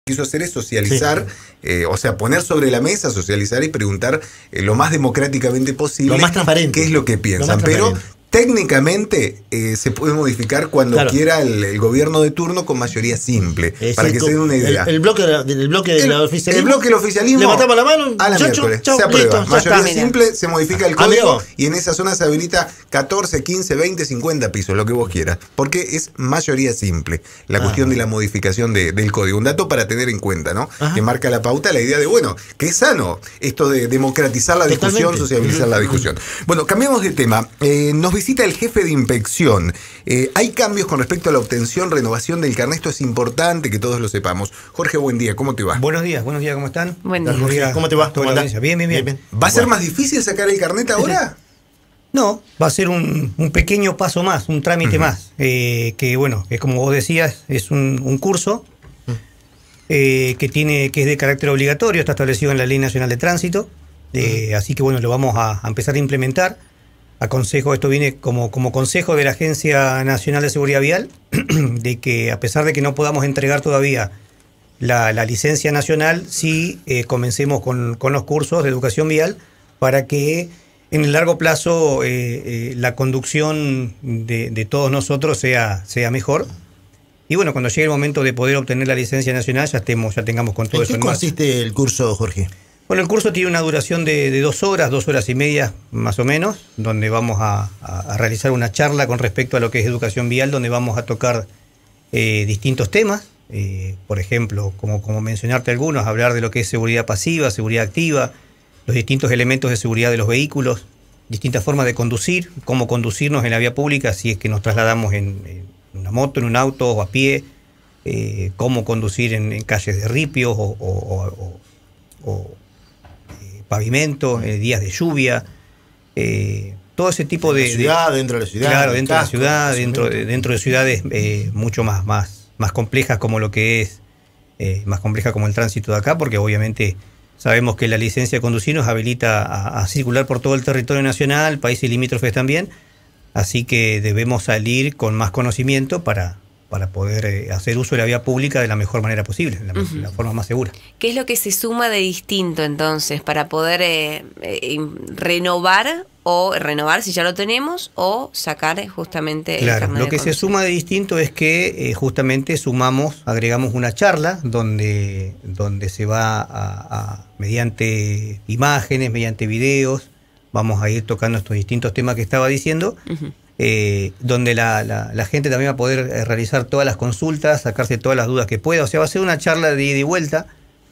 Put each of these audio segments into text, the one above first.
quiso hacer es socializar, o sea, poner sobre la mesa, socializar y preguntar lo más democráticamente posible. Lo más transparente. ¿Qué es lo que piensan? Pero técnicamente se puede modificar cuando quiera el gobierno de turno con mayoría simple, para que se den una idea. El bloque del oficialismo. El bloque del oficialismo. Levantamos la mano. A la miércoles. Se aprueba. Mayoría simple, se modifica el código y en esa zona se habilita 14, 15, 20, 50 pisos, lo que vos quieras. Porque es mayoría simple la cuestión de la modificación del código. Un dato para tener en cuenta, ¿no? Que marca la pauta, la idea de, bueno, que es sano esto de democratizar la discusión, sociabilizar la discusión. Bueno, cambiamos de tema. Nos visita el jefe de inspección. Hay cambios con respecto a la obtención, renovación del carnet. Esto es importante que todos lo sepamos. Jorge, buen día, ¿cómo te va? Buenos días, ¿cómo están? Buen día. ¿Cómo te va? Bien. ¿Va a ser más difícil sacar el carnet ahora? No, va a ser un pequeño paso más, un trámite más. Que bueno, que como vos decías, es un curso que es de carácter obligatorio, está establecido en la Ley Nacional de Tránsito. Así que bueno, lo vamos a empezar a implementar. Esto viene como consejo de la Agencia Nacional de Seguridad Vial, de que a pesar de que no podamos entregar todavía la licencia nacional, sí comencemos con los cursos de educación vial para que en el largo plazo la conducción de todos nosotros sea mejor. Y bueno, cuando llegue el momento de poder obtener la licencia nacional ya tengamos con todo eso en marcha. ¿En qué consiste el curso, Jorge? Bueno, el curso tiene una duración de 2 horas, 2 horas y media más o menos, donde vamos a realizar una charla con respecto a lo que es educación vial, donde vamos a tocar distintos temas, por ejemplo, como mencionarte algunos, hablar de lo que es seguridad pasiva, seguridad activa, los distintos elementos de seguridad de los vehículos, distintas formas de conducir, cómo conducirnos en la vía pública si es que nos trasladamos en una moto, en un auto o a pie, cómo conducir en calles de ripios o pavimento, días de lluvia, todo ese tipo de... Dentro de la ciudad. Claro, dentro de la ciudad, dentro de ciudades mucho más complejas como lo que es, más compleja como el tránsito de acá, porque obviamente sabemos que la licencia de conducir nos habilita a circular por todo el territorio nacional, países limítrofes también, así que debemos salir con más conocimiento para poder hacer uso de la vía pública de la mejor manera posible, de la forma más segura. ¿Qué es lo que se suma de distinto entonces para poder renovar si ya lo tenemos o sacar justamente el carnet de conducir? Lo que se suma de distinto es que justamente agregamos una charla donde se va mediante imágenes, mediante videos, vamos a ir tocando estos distintos temas que estaba diciendo, donde la gente también va a poder realizar todas las consultas, sacarse todas las dudas que pueda. O sea, va a ser una charla de ida y vuelta.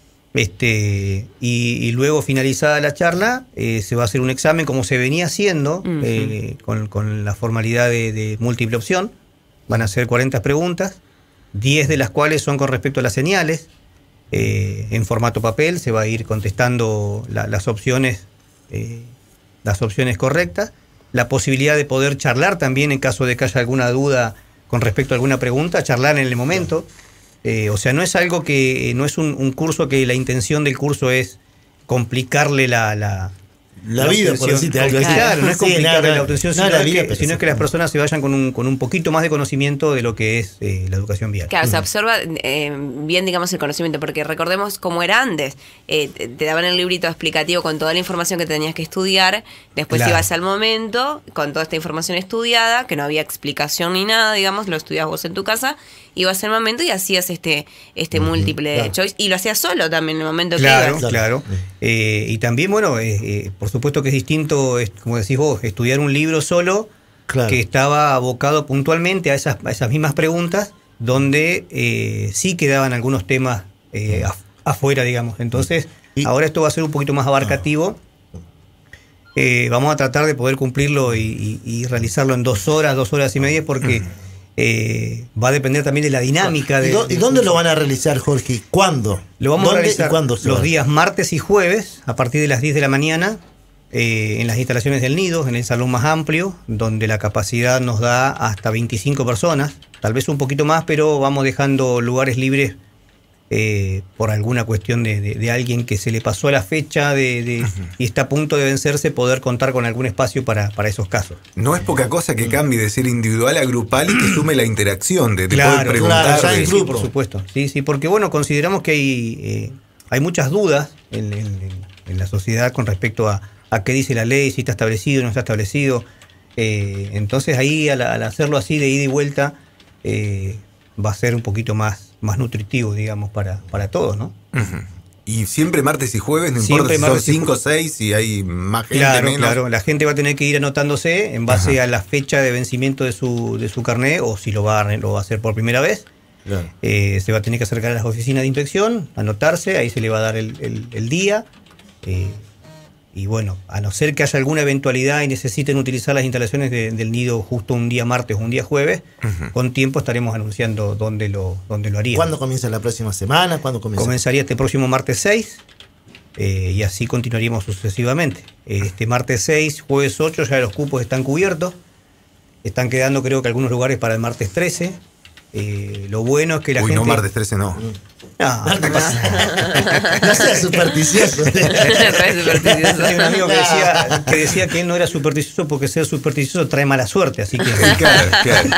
Y luego, finalizada la charla, se va a hacer un examen como se venía haciendo, con la formalidad de múltiple opción. Van a ser 40 preguntas, 10 de las cuales son con respecto a las señales. En formato papel se va a ir contestando las opciones correctas. La posibilidad de poder charlar también en caso de que haya alguna duda con respecto a alguna pregunta, charlar en el momento. O sea, no es algo que, no es un curso que la intención del curso es complicarle la vida, por decirte algo. Claro, no es complicarle la obtención, sino que las personas se vayan con un poquito más de conocimiento de lo que es la educación vial. Claro, se absorba bien, digamos, el conocimiento, porque recordemos cómo era antes. Te daban el librito explicativo con toda la información que tenías que estudiar, después ibas al momento, con toda esta información estudiada, que no había explicación ni nada, digamos, lo estudiabas vos en tu casa, ibas al momento y hacías este múltiple choice, y lo hacías solo también en el momento que ibas. Claro. Y también, bueno, por supuesto que es distinto, como decís vos, estudiar un libro solo, que estaba abocado puntualmente a esas mismas preguntas, donde sí quedaban algunos temas afuera, digamos. Entonces, ahora esto va a ser un poquito más abarcativo. Vamos a tratar de poder cumplirlo y realizarlo en 2 horas y media, porque va a depender también de la dinámica. ¿Y dónde lo van a realizar, Jorge? ¿Cuándo? Lo vamos a realizar los días martes y jueves, a partir de las 10 de la mañana, en las instalaciones del Nido, en el salón más amplio, donde la capacidad nos da hasta 25 personas, tal vez un poquito más, pero vamos dejando lugares libres por alguna cuestión de alguien que se le pasó la fecha y está a punto de vencerse, poder contar con algún espacio para esos casos. No es poca cosa que cambie de ser individual a grupal y que sume la interacción de claro, poder preguntar. Claro, sí, por supuesto. Sí, porque bueno, consideramos que hay muchas dudas en la sociedad con respecto a qué dice la ley, si está establecido o no está establecido. Entonces ahí al hacerlo así de ida y vuelta va a ser un poquito más nutritivo, digamos, para todos, ¿no? Y siempre martes y jueves, no importa si son 5 o 6, si hay más gente, menos. Claro, la gente va a tener que ir anotándose en base a la fecha de vencimiento de su carnet, o si lo va a hacer por primera vez. Claro. Se va a tener que acercar a las oficinas de inspección, anotarse, ahí se le va a dar el día. Y bueno, a no ser que haya alguna eventualidad y necesiten utilizar las instalaciones del nido justo un día martes o un día jueves, con tiempo estaremos anunciando dónde lo harían. ¿Cuándo comienza la próxima semana? ¿Cuándo comienza? Comenzaría este próximo martes 6 y así continuaríamos sucesivamente. Este martes 6, jueves 8 ya los cupos están cubiertos. Están quedando creo que algunos lugares para el martes 13. Lo bueno es que la gente... no, martes 13 no. No seas supersticioso. Hay un amigo que decía que él no era supersticioso porque ser supersticioso trae mala suerte, así que... Claro.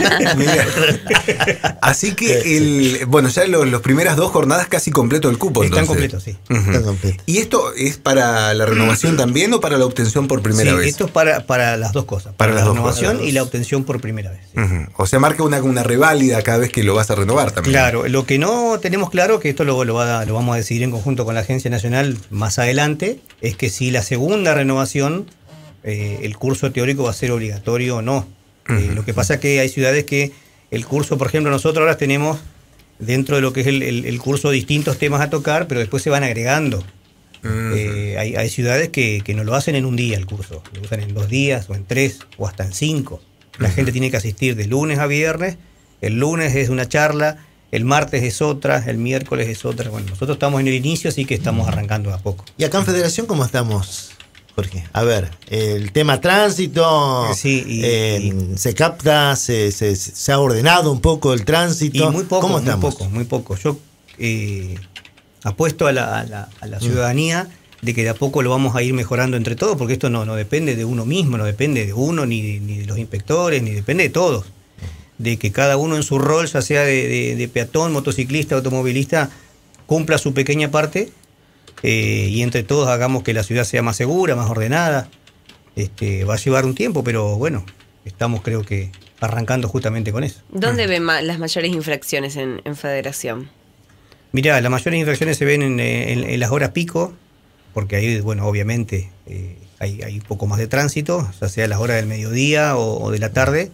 Así que, bueno, ya las primeras 2 jornadas casi completo el cupo. Están completos, sí. Están completos. ¿Y esto es para la renovación también o para la obtención por primera vez? Esto es para las dos cosas. Para la renovación y la obtención por primera vez. Sí. O sea, marca una reválida cada vez que lo vas a renovar también. Claro, lo que no tenemos claro, que esto lo vamos a decidir en conjunto con la Agencia Nacional más adelante, es que si la segunda renovación, el curso teórico va a ser obligatorio o no. Lo que pasa es que hay ciudades que el curso, por ejemplo, nosotros ahora tenemos dentro de lo que es el curso distintos temas a tocar, pero después se van agregando. Hay ciudades que no lo hacen en un día el curso, lo usan en 2 días o en 3 o hasta en 5. La gente tiene que asistir de lunes a viernes. El lunes es una charla, el martes es otra, el miércoles es otra. Bueno, nosotros estamos en el inicio, así que estamos arrancando a poco. ¿Y acá en Federación cómo estamos, Jorge? A ver, el tema tránsito, se capta, se ha ordenado un poco el tránsito. Y muy poco, ¿Cómo estamos? Muy poco. Yo apuesto a la ciudadanía de que de a poco lo vamos a ir mejorando entre todos, porque esto no depende de uno mismo, no depende de uno, ni de los inspectores, ni depende de todos. De que cada uno en su rol, ya sea de peatón, motociclista, automovilista, cumpla su pequeña parte y entre todos hagamos que la ciudad sea más segura, más ordenada. Va a llevar un tiempo, pero bueno, estamos creo que arrancando justamente con eso. ¿Dónde ven las mayores infracciones en Federación? Mirá, las mayores infracciones se ven en las horas pico, porque ahí, bueno, obviamente hay un poco más de tránsito, ya sea a las horas del mediodía o de la tarde.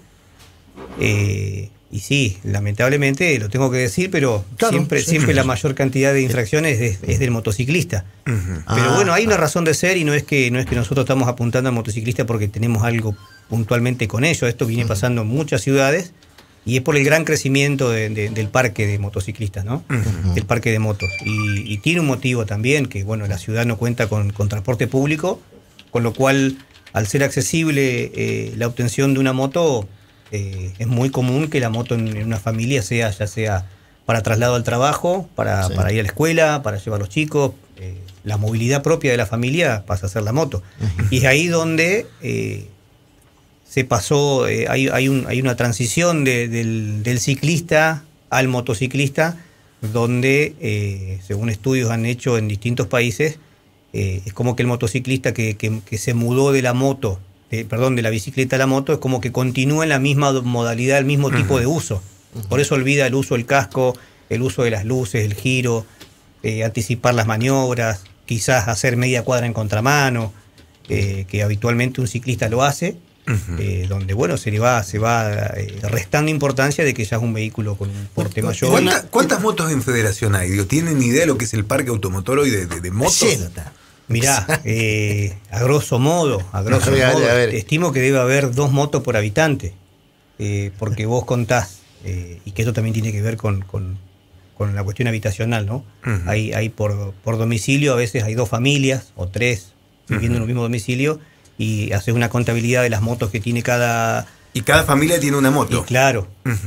Y sí, lamentablemente lo tengo que decir, pero claro, siempre la mayor cantidad de infracciones es del motociclista. Pero bueno, hay una razón de ser y no es que nosotros estamos apuntando al motociclista porque tenemos algo puntualmente con ello. Esto viene pasando en muchas ciudades y es por el gran crecimiento del parque de motociclistas, ¿no? Del parque de motos. Y tiene un motivo también, que bueno, la ciudad no cuenta con transporte público, con lo cual al ser accesible la obtención de una moto, es muy común que la moto en una familia sea ya sea para traslado al trabajo, para ir a la escuela, para llevar a los chicos. La movilidad propia de la familia pasa a ser la moto. Y es ahí donde se pasó, hay una transición del ciclista al motociclista, donde, según estudios han hecho en distintos países, es como que el motociclista que se mudó de la moto, de la bicicleta a la moto, es como que continúa en la misma modalidad, el mismo tipo de uso. Por eso olvida el uso del casco, el uso de las luces, el giro, anticipar las maniobras, quizás hacer media cuadra en contramano, que habitualmente un ciclista lo hace, donde bueno, se va restando importancia de que ya es un vehículo con un porte mayor. ¿Cuántas motos en Federación hay? ¿Tienen idea de lo que es el parque automotor hoy de motos? Mirá, a grosso modo, estimo que debe haber 2 motos por habitante, porque vos contás, y que eso también tiene que ver con la cuestión habitacional, ¿no? Hay por domicilio, a veces hay 2 familias o 3 viviendo en un mismo domicilio, y haces una contabilidad de las motos que tiene cada... Y cada familia tiene una moto. Y claro.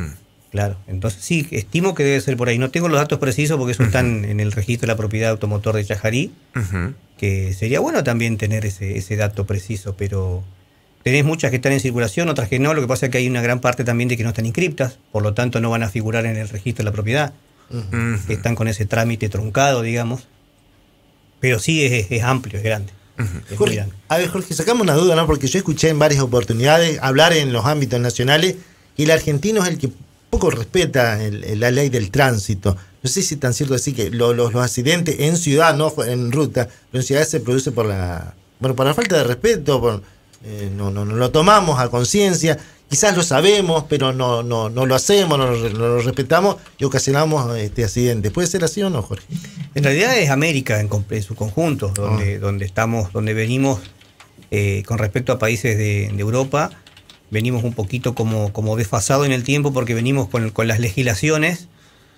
Claro, entonces sí, estimo que debe ser por ahí. No tengo los datos precisos porque eso están en el registro de la propiedad automotor de Chajarí, que sería bueno también tener ese dato preciso, pero tenés muchas que están en circulación, otras que no. Lo que pasa es que hay una gran parte también de que no están inscriptas, por lo tanto no van a figurar en el registro de la propiedad. Están con ese trámite truncado, digamos. Pero sí es amplio, es grande. Jorge, a ver, Jorge, sacamos una duda, ¿no? Porque yo escuché en varias oportunidades hablar en los ámbitos nacionales y el argentino es el que poco respeta la ley del tránsito. No sé si es tan cierto así que los accidentes en ciudad, no en ruta, pero en ciudad se produce por la falta de respeto, no lo tomamos a conciencia. Quizás lo sabemos, pero no lo hacemos, no lo respetamos y ocasionamos accidentes. ¿Puede ser así o no, Jorge? En realidad es América en su conjunto, donde venimos con respecto a países de Europa, venimos un poquito como desfasado en el tiempo porque venimos con las legislaciones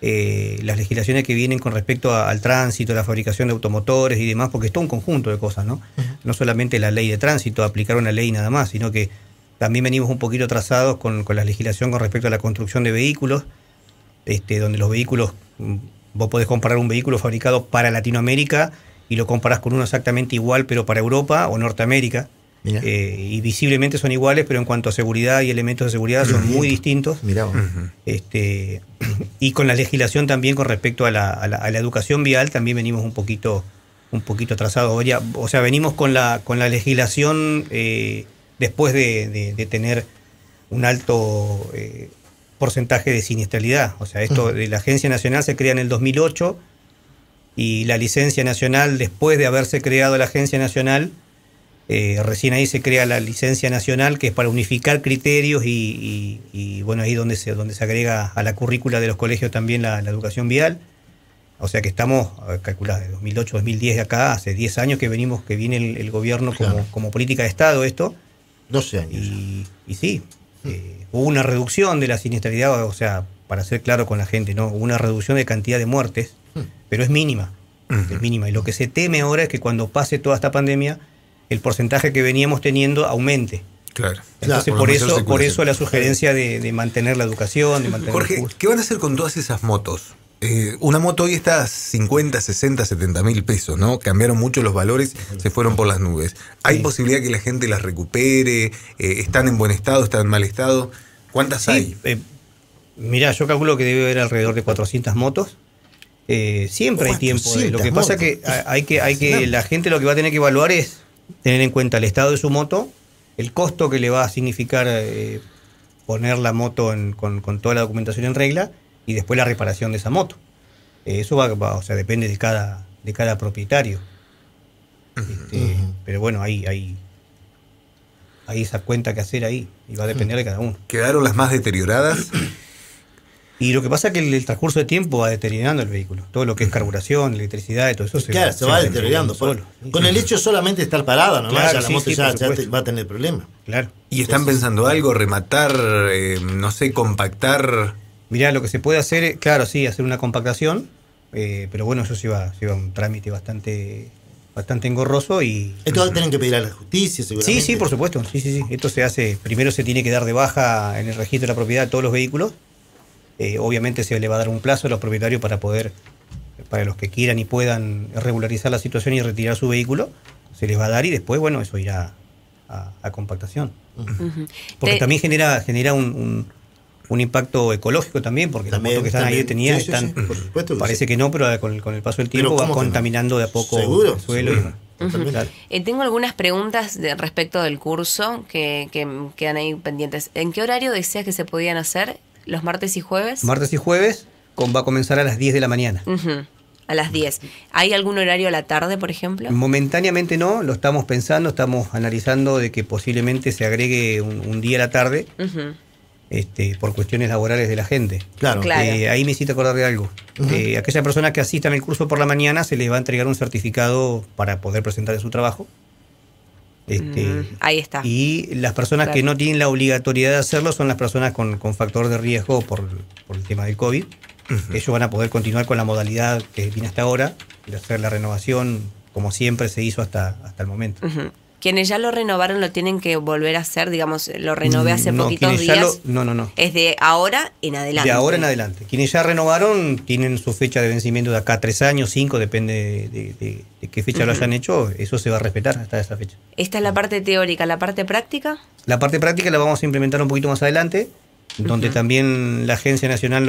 que vienen con respecto al tránsito, la fabricación de automotores y demás, porque es todo un conjunto de cosas, ¿no? No solamente la ley de tránsito, aplicar una ley nada más, sino que también venimos un poquito atrasados con la legislación con respecto a la construcción de vehículos, donde los vehículos, vos podés comparar un vehículo fabricado para Latinoamérica y lo comparás con uno exactamente igual, pero para Europa o Norteamérica, y visiblemente son iguales, pero en cuanto a seguridad y elementos de seguridad son muy distintos. Mirá. Y con la legislación también con respecto a la educación vial también venimos un poquito atrasados. O sea, venimos con la legislación después de tener un alto porcentaje de siniestralidad. O sea, esto de la Agencia Nacional se crea en el 2008 y la licencia nacional, después de haberse creado la Agencia Nacional, recién ahí se crea la licencia nacional, que es para unificar criterios y bueno, ahí donde se agrega a la currícula de los colegios también la educación vial. O sea que estamos, calculados, de 2008, 2010 de acá, hace 10 años que viene el gobierno como política de Estado esto. 12 años. Y sí, hubo una reducción de la siniestralidad, o sea, para ser claro con la gente, ¿no? Hubo una reducción de cantidad de muertes, pero es mínima. Es mínima. Y lo que se teme ahora es que cuando pase toda esta pandemia, el porcentaje que veníamos teniendo aumente. Claro. Entonces, por eso la sugerencia de mantener la educación, de mantener Jorge, ¿qué van a hacer con todas esas motos? Una moto hoy está a 50, 60, 70 mil pesos, ¿no? Cambiaron mucho los valores, se fueron por las nubes. ¿Hay posibilidad que la gente las recupere? ¿Están en buen estado? ¿Están en mal estado? ¿Cuántas hay? Mirá, yo calculo que debe haber alrededor de 400 motos. Siempre hay tiempo. Lo que pasa es que la gente lo que va a tener que evaluar es tener en cuenta el estado de su moto, el costo que le va a significar poner la moto con toda la documentación en regla, y después la reparación de esa moto. Eso o sea, depende de cada propietario. Pero bueno, hay esa cuenta que hacer ahí, y va a depender de cada uno. ¿Quedaron las más deterioradas? Y lo que pasa es que el transcurso de tiempo va deteriorando el vehículo. Todo lo que es carburación, electricidad y todo eso se va deteriorando solo. Con el hecho solamente estar parada, ¿no? Claro, ya la moto ya va a tener problemas. Claro. ¿Y están pensando algo? ¿Rematar? No sé, compactar. Mirá, lo que se puede hacer, claro, sí, hacer una compactación, pero bueno, eso lleva un trámite bastante engorroso y... Esto tienen que pedir a la justicia, seguramente. Sí, por supuesto, sí. Esto se hace, primero se tiene que dar de baja en el registro de la propiedad de todos los vehículos. Obviamente se le va a dar un plazo a los propietarios para los que quieran y puedan regularizar la situación y retirar su vehículo, se les va a dar y después, bueno, eso irá a compactación. Porque también genera un impacto ecológico también, porque las motos que están ahí detenidas por supuesto que parece que no, pero con el paso del tiempo va contaminando de a poco el suelo. Tengo algunas preguntas respecto del curso que quedan ahí pendientes. ¿En qué horario deseas que se podían hacer? ¿Los martes y jueves? Martes y jueves va a comenzar a las 10 de la mañana. A las 10. ¿Hay algún horario a la tarde, por ejemplo? Momentáneamente no, lo estamos pensando, estamos analizando de que posiblemente se agregue un día a la tarde. Por cuestiones laborales de la gente. Claro. Ahí me hiciste acordar de algo. Aquellas personas que asistan al curso por la mañana se les va a entregar un certificado para poder presentar en su trabajo. Ahí está. Y las personas que no tienen la obligatoriedad de hacerlo son las personas con factor de riesgo por el tema del COVID. Ellos van a poder continuar con la modalidad que viene hasta ahora, de hacer la renovación como siempre se hizo hasta el momento. Quienes ya lo renovaron lo tienen que volver a hacer, digamos, lo renové hace poquitos días. No. Es de ahora en adelante. De ahora en adelante. Quienes ya renovaron tienen su fecha de vencimiento de acá a 3 años, 5, depende de qué fecha lo hayan hecho, eso se va a respetar hasta esa fecha. Esta es la parte teórica, ¿la parte práctica? La parte práctica la vamos a implementar un poquito más adelante, donde también la Agencia Nacional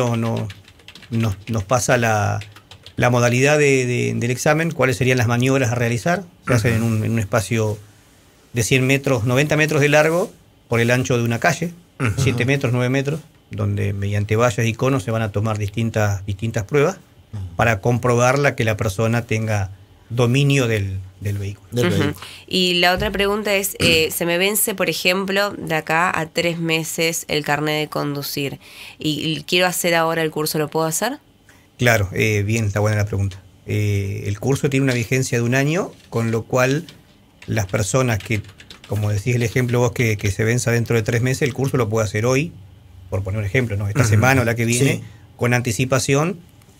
nos pasa la modalidad del examen, cuáles serían las maniobras a realizar. Se hacen en un espacio de 100 metros, 90 metros de largo por el ancho de una calle, 7 metros, 9 metros, donde mediante vallas y conos se van a tomar distintas pruebas para comprobar que la persona tenga dominio del vehículo. Y la otra pregunta es, se me vence, por ejemplo, de acá a 3 meses el carnet de conducir y quiero hacer ahora el curso, ¿lo puedo hacer? Claro, bien, está buena la pregunta. El curso tiene una vigencia de 1 año, con lo cual las personas que, como decís el ejemplo vos, que se venza dentro de 3 meses, el curso lo puede hacer hoy, por poner un ejemplo, ¿no? Esta semana o la que viene, con anticipación,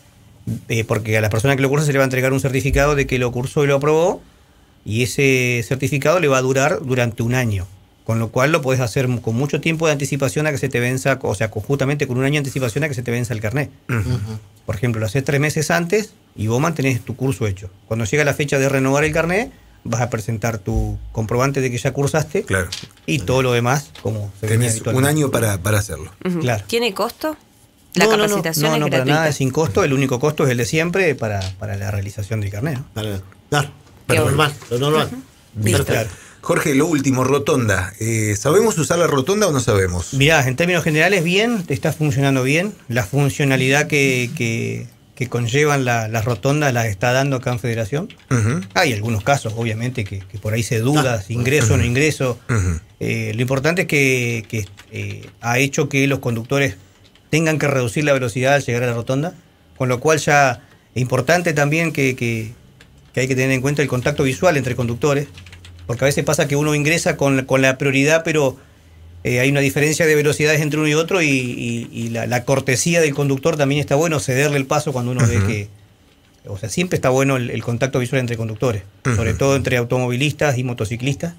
porque a la persona que lo cursa se le va a entregar un certificado de que lo cursó y lo aprobó, y ese certificado le va a durar durante 1 año, con lo cual lo podés hacer con mucho tiempo de anticipación a que se te venza, o sea, justamente con 1 año de anticipación a que se te venza el carnet. Por ejemplo, lo haces 3 meses antes y vos mantenés tu curso hecho. Cuando llega la fecha de renovar el carnet, vas a presentar tu comprobante de que ya cursaste, y todo lo demás como se venía habitualmente. 1 año para hacerlo. Claro. ¿Tiene costo? ¿La capacitación es gratuita? para nada, es sin costo. El único costo es el de siempre para la realización del carnet, ¿no? Claro, lo normal. Bien. Claro. Jorge, lo último, rotonda. ¿Sabemos usar la rotonda o no sabemos? Mirá, en términos generales, bien, está funcionando bien. La funcionalidad que conllevan las rotondas las está dando acá en Federación. Hay algunos casos, obviamente, que por ahí se duda si ingreso o no ingreso. Lo importante es que ha hecho que los conductores tengan que reducir la velocidad al llegar a la rotonda, con lo cual ya es importante también que hay que tener en cuenta el contacto visual entre conductores, porque a veces pasa que uno ingresa con la prioridad, pero hay una diferencia de velocidades entre uno y otro, y la cortesía del conductor también está bueno, cederle el paso cuando uno ve que... O sea, siempre está bueno el contacto visual entre conductores, sobre todo entre automovilistas y motociclistas,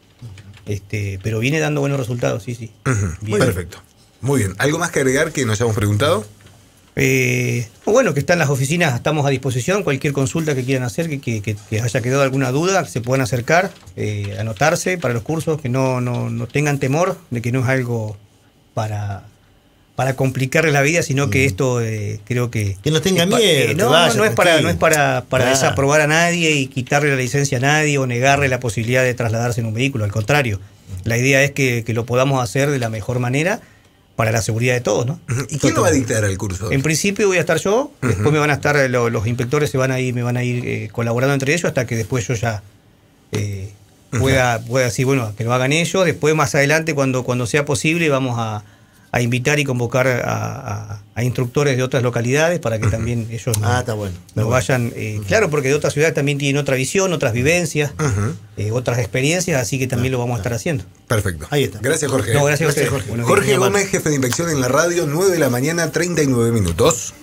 pero viene dando buenos resultados, sí. Perfecto. Muy bien. ¿Algo más que agregar que nos hayamos preguntado? Bueno, que están las oficinas, estamos a disposición. Cualquier consulta que quieran hacer, que haya quedado alguna duda, que se puedan acercar, anotarse para los cursos, que no tengan temor de que no es algo para complicarles la vida, sino que esto creo que no tengan miedo. No es para desaprobar a nadie y quitarle la licencia a nadie o negarle la posibilidad de trasladarse en un vehículo. Al contrario, la idea es que lo podamos hacer de la mejor manera para la seguridad de todos, ¿no? ¿Y quién lo va a dictar el curso? En principio voy a estar yo, después me van a estar los inspectores, me van a ir colaborando entre ellos hasta que después yo ya pueda decir, bueno, que lo hagan ellos. Después, más adelante, cuando sea posible, vamos a invitar y convocar a instructores de otras localidades para que también ellos nos vayan. Claro, porque de otras ciudades también tienen otra visión, otras vivencias, otras experiencias, así que también lo vamos a estar haciendo. Perfecto. Ahí está. Gracias, Jorge. No, gracias a ustedes. Jorge Gómez, jefe de inspección en la radio, 9 de la mañana, 39 minutos.